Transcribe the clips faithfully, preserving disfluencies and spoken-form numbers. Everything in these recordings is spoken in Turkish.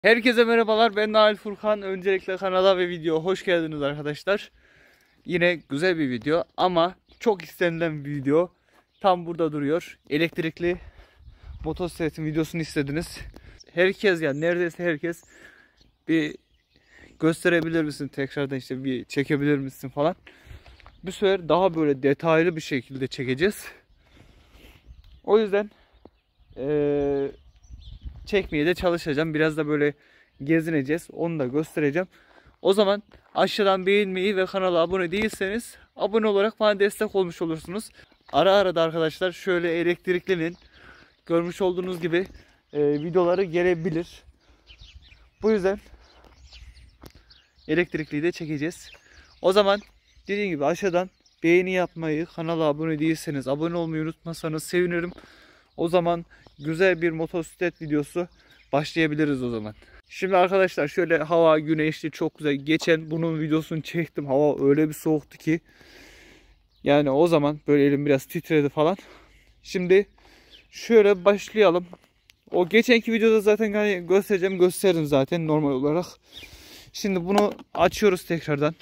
Herkese merhabalar, ben Nail Furkan. Öncelikle kanala ve videoya hoş geldiniz arkadaşlar. Yine güzel bir video ama çok istenilen bir video. Tam burada duruyor. Elektrikli motosikletin videosunu istediniz. Herkes, yani neredeyse herkes, bir gösterebilir misin tekrardan, işte bir çekebilir misin falan. Bu sefer daha böyle detaylı bir şekilde çekeceğiz. O yüzden ee, çekmeye de çalışacağım. Biraz da böyle gezineceğiz. Onu da göstereceğim. O zaman aşağıdan beğenmeyi ve kanala abone değilseniz abone olarak bana destek olmuş olursunuz. Ara ara da arkadaşlar şöyle elektriklinin görmüş olduğunuz gibi e, videoları gelebilir. Bu yüzden elektrikliyi de çekeceğiz. O zaman dediğim gibi aşağıdan beğeni yapmayı, kanala abone değilseniz abone olmayı unutmasanız sevinirim. O zaman güzel bir motosiklet videosu başlayabiliriz o zaman. Şimdi arkadaşlar şöyle hava güneşli, çok güzel. Geçen bunun videosunu çektim. Hava öyle bir soğuktu ki. Yani o zaman böyle elim biraz titredi falan. Şimdi şöyle başlayalım. O geçenki videoda zaten hani göstereceğim, gösterdim zaten normal olarak. Şimdi bunu açıyoruz tekrardan.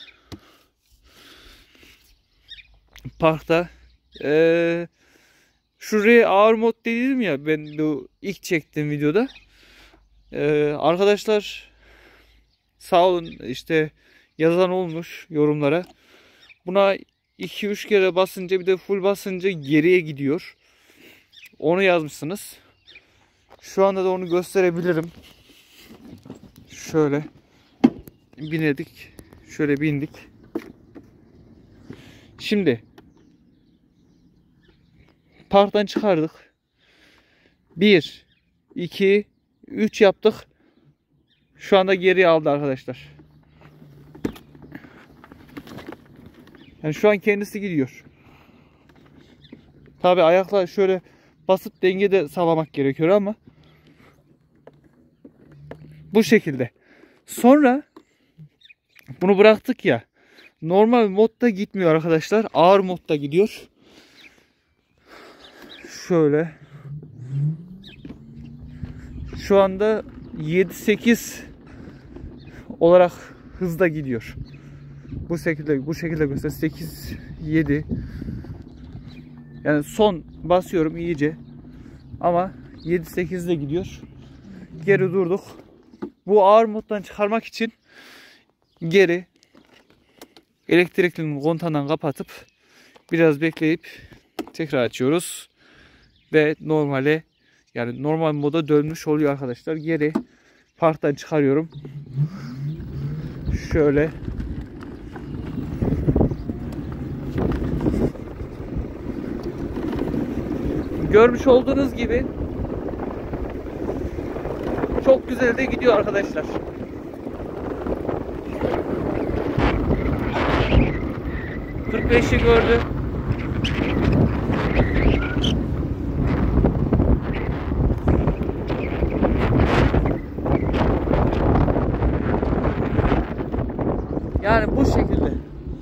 Parkta. Ee, şuraya ağır mod dedim ya ben bu ilk çektiğim videoda. Ee, arkadaşlar sağ olun, işte yazan olmuş yorumlara. Buna iki üç kere basınca, bir de full basınca geriye gidiyor. Onu yazmışsınız. Şu anda da onu gösterebilirim. Şöyle binedik. Şöyle bindik. Şimdi parktan çıkardık. bir iki üç yaptık. Şu anda geriye aldı arkadaşlar. Yani şu an kendisi gidiyor. Tabi ayakla şöyle basıp dengede sağlamak gerekiyor ama bu şekilde. Sonra bunu bıraktık ya. Normal modda gitmiyor arkadaşlar. Ağır modda gidiyor. Şöyle. Şu anda yedi sekiz olarak hızda gidiyor. Bu şekilde bu şekilde göster. sekiz yedi. Yani son basıyorum iyice. Ama yedi sekizde gidiyor. Geri durduk. Bu ağır moddan çıkarmak için geri elektriklinin kontandan kapatıp biraz bekleyip tekrar açıyoruz ve normale, yani normal moda dönmüş oluyor arkadaşlar. Geri parktan çıkarıyorum. Şöyle görmüş olduğunuz gibi çok güzel de gidiyor arkadaşlar. kırk beşi gördü. Yani bu şekilde.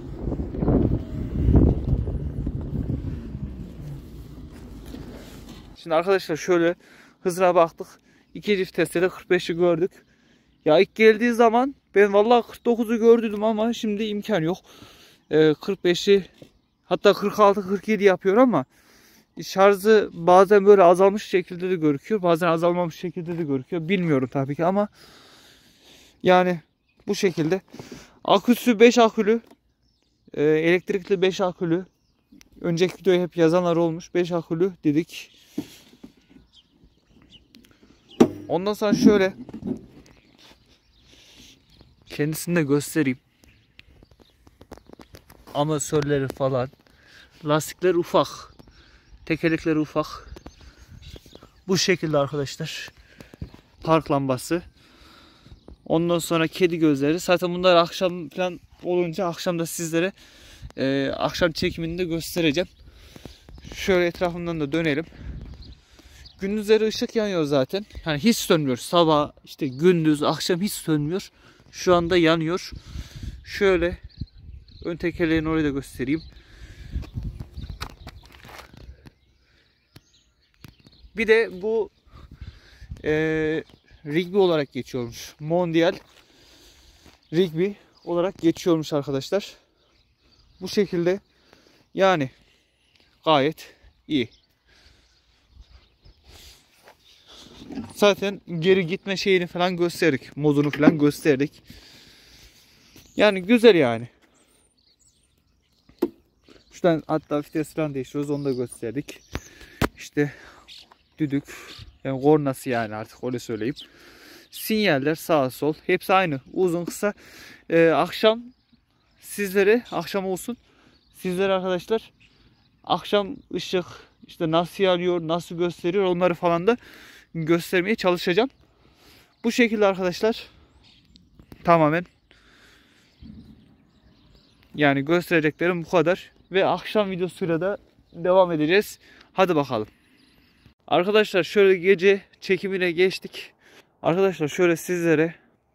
Şimdi arkadaşlar şöyle hızına baktık. İki viteste de kırk beşi gördük. Ya ilk geldiği zaman ben vallahi kırk dokuzu gördüm ama şimdi imkan yok. Ee, kırk beşi, hatta kırk altı kırk yedi yapıyor ama şarjı bazen böyle azalmış şekilde de gözüküyor. Bazen azalmamış şekilde de gözüküyor. Bilmiyorum tabii ki ama yani bu şekilde. Aküsü beş akülü. Ee, elektrikli beş akülü. Önceki videoyu hep yazanlar olmuş. beş akülü dedik. Ondan sonra şöyle kendisini de göstereyim. Amatörleri falan. Lastikler ufak. Tekerlekleri ufak. Bu şekilde arkadaşlar. Park lambası. Ondan sonra kedi gözleri. Zaten bunlar akşam falan olunca akşam da sizlere e, akşam çekimini de göstereceğim. Şöyle etrafından da dönelim. Gündüzleri ışık yanıyor zaten. Yani hiç sönmüyor. Sabah, işte gündüz, akşam hiç sönmüyor. Şu anda yanıyor. Şöyle ön tekerleğini oraya da göstereyim. Bir de bu e, Rigby olarak geçiyormuş. Mondial Rigby olarak geçiyormuş arkadaşlar. Bu şekilde yani gayet iyi. Zaten geri gitme şeyini falan gösterdik. Modunu falan gösterdik. Yani güzel yani. Şuradan hatta vites falan değiştiriyoruz. Onu da gösterdik. İşte düdük. Yani kornası yani artık öyle söyleyeyim. Sinyaller sağ sol. Hepsi aynı. Uzun kısa. Ee, akşam sizlere akşam olsun. Sizlere arkadaşlar akşam ışık işte nasıl yanıyor, nasıl gösteriyor onları falan da göstermeye çalışacağım. Bu şekilde arkadaşlar tamamen yani göstereceklerim bu kadar ve akşam videosuyla da devam edeceğiz. Hadi bakalım. Arkadaşlar şöyle gece çekimine geçtik. Arkadaşlar şöyle sizlere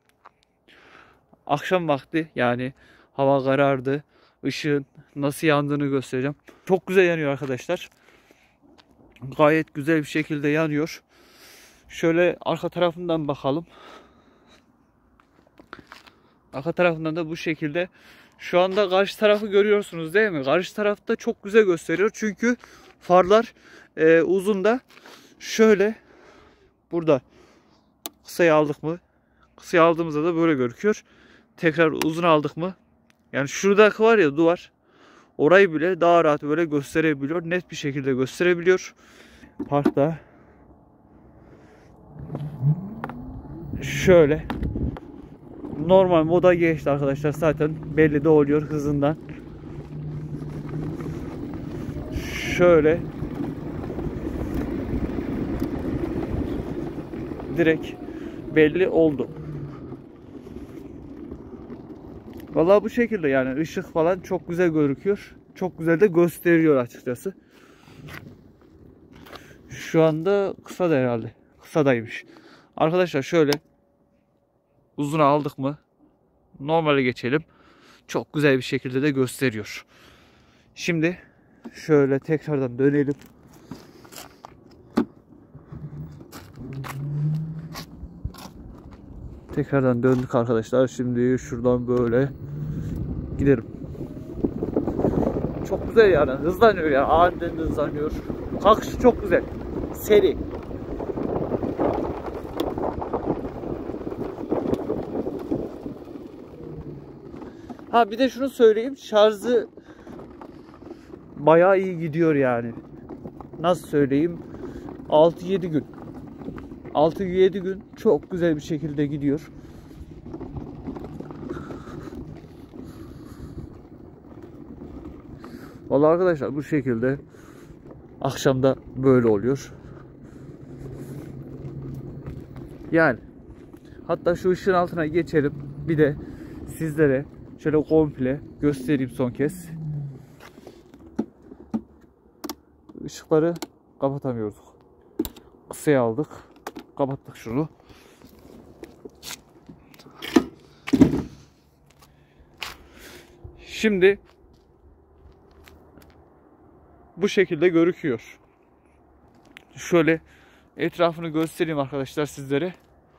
akşam vakti yani hava karardı. Işığın nasıl yandığını göstereceğim. Çok güzel yanıyor arkadaşlar. Gayet güzel bir şekilde yanıyor. Şöyle arka tarafından bakalım. Arka tarafından da bu şekilde. Şu anda karşı tarafı görüyorsunuz değil mi? Karşı tarafta çok güzel gösteriyor. Çünkü farlar e, uzun da şöyle burada kısayı aldık mı? Kısayı aldığımızda da böyle gözüküyor. Tekrar uzun aldık mı? Yani şuradaki var ya duvar. Orayı bile daha rahat böyle gösterebiliyor. Net bir şekilde gösterebiliyor. Parkta şöyle normal moda geçti arkadaşlar. Zaten belli de oluyor hızından. Şöyle direkt belli oldu. Vallahi bu şekilde yani ışık falan çok güzel gözüküyor. Çok güzel de gösteriyor açıkçası. Şu anda kısa da herhalde. Kısadaymış. Arkadaşlar şöyle uzuna aldık mı normale geçelim. Çok güzel bir şekilde de gösteriyor. Şimdi şöyle tekrardan dönelim. Tekrardan döndük arkadaşlar. Şimdi şuradan böyle gidelim. Çok güzel yani. Hızlanıyor ya. Aniden hızlanıyor. Kalkışı çok güzel. Seri. Ha bir de şunu söyleyeyim. Şarjı bayağı iyi gidiyor yani. Nasıl söyleyeyim? altı yedi gün. altı yedi gün çok güzel bir şekilde gidiyor. Vallahi arkadaşlar bu şekilde akşamda böyle oluyor. Yani hatta şu ışığın altına geçelim. Bir de sizlere şöyle komple göstereyim son kez. Işıkları kapatamıyorduk. Kısaya aldık. Kapattık şunu. Şimdi bu şekilde gözüküyor. Şöyle etrafını göstereyim arkadaşlar sizlere.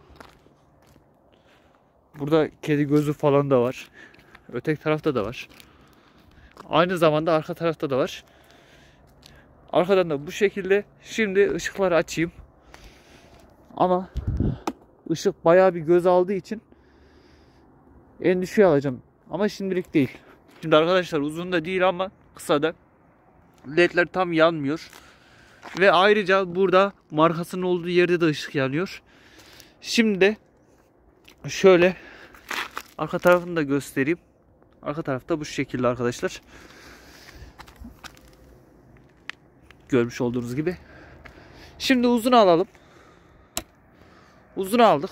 Burada kedi gözü falan da var. Öteki tarafta da var. Aynı zamanda arka tarafta da var. Arkadan da bu şekilde. Şimdi ışıkları açayım. Ama ışık bayağı bir göz aldığı için en düşüğe alacağım. Ama şimdilik değil. Şimdi arkadaşlar uzun da değil ama kısa da. Ledler tam yanmıyor. Ve ayrıca burada markasının olduğu yerde de ışık yanıyor. Şimdi de şöyle arka tarafını da göstereyim. Arka tarafta bu şekilde arkadaşlar. Görmüş olduğunuz gibi. Şimdi uzunu alalım. Uzunu aldık.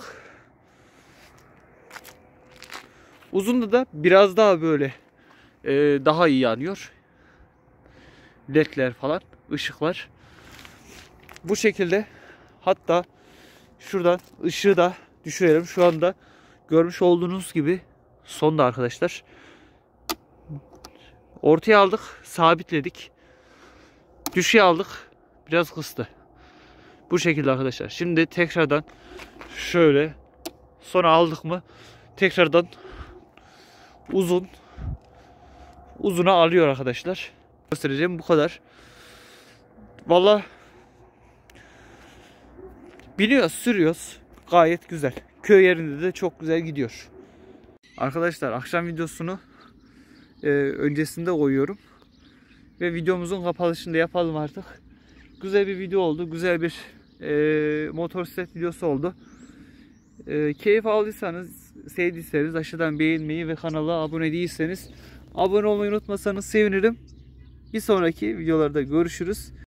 Uzunda da biraz daha böyle e, daha iyi yanıyor. Ledler falan, ışıklar. Bu şekilde hatta şuradan ışığı da düşürelim. Şu anda görmüş olduğunuz gibi sonda arkadaşlar. Ortaya aldık, sabitledik. Düşüğe aldık, biraz kıstı. Bu şekilde arkadaşlar. Şimdi tekrardan şöyle sonra aldık mı tekrardan uzun uzuna alıyor arkadaşlar. Göstereceğim bu kadar. Vallahi biliyoruz, sürüyoruz. Gayet güzel. Köy yerinde de çok güzel gidiyor. Arkadaşlar akşam videosunu e, öncesinde koyuyorum. Ve videomuzun kapanışını da yapalım artık. Güzel bir video oldu. Güzel bir e, motosiklet videosu oldu. E, keyif aldıysanız, sevdiyseniz aşağıdan beğenmeyi ve kanala abone değilseniz abone olmayı unutmasanız sevinirim. Bir sonraki videolarda görüşürüz.